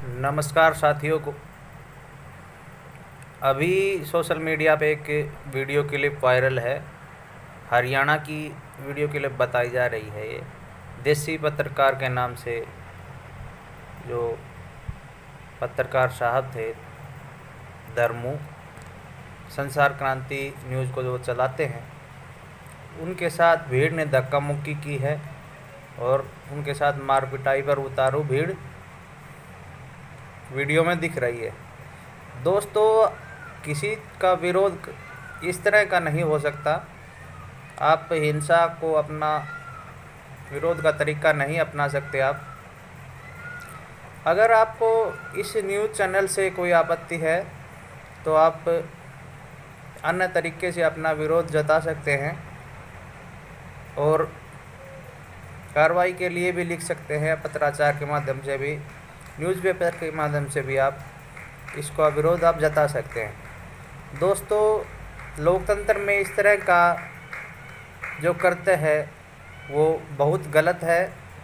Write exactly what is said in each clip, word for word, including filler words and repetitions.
नमस्कार साथियों को। अभी सोशल मीडिया पे एक वीडियो क्लिप वायरल है। हरियाणा की वीडियो क्लिप बताई जा रही है। ये देसी पत्रकार के नाम से जो पत्रकार साहब थे, धर्मू, संसार क्रांति न्यूज़ को जो चलाते हैं, उनके साथ भीड़ ने धक्का मुक्की की है और उनके साथ मार पिटाई पर उतारू भीड़ वीडियो में दिख रही है। दोस्तों, किसी का विरोध इस तरह का नहीं हो सकता। आप हिंसा को अपना विरोध का तरीका नहीं अपना सकते। आप अगर आपको इस न्यूज़ चैनल से कोई आपत्ति है तो आप अन्य तरीके से अपना विरोध जता सकते हैं और कार्रवाई के लिए भी लिख सकते हैं। पत्राचार के माध्यम से भी, न्यूज़पेपर के माध्यम से भी आप इसका विरोध आप जता सकते हैं। दोस्तों, लोकतंत्र में इस तरह का जो करते हैं वो बहुत गलत है।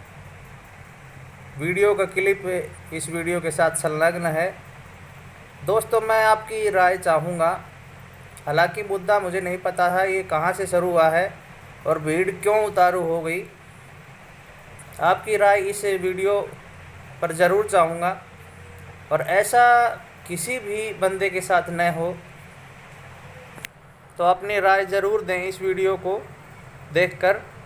वीडियो का क्लिप इस वीडियो के साथ संलग्न है। दोस्तों, मैं आपकी राय चाहूँगा। हालांकि मुद्दा मुझे नहीं पता है ये कहाँ से शुरू हुआ है और भीड़ क्यों उतारू हो गई। आपकी राय इस वीडियो पर ज़रूर चाहूँगा और ऐसा किसी भी बंदे के साथ न हो, तो अपनी राय ज़रूर दें इस वीडियो को देखकर।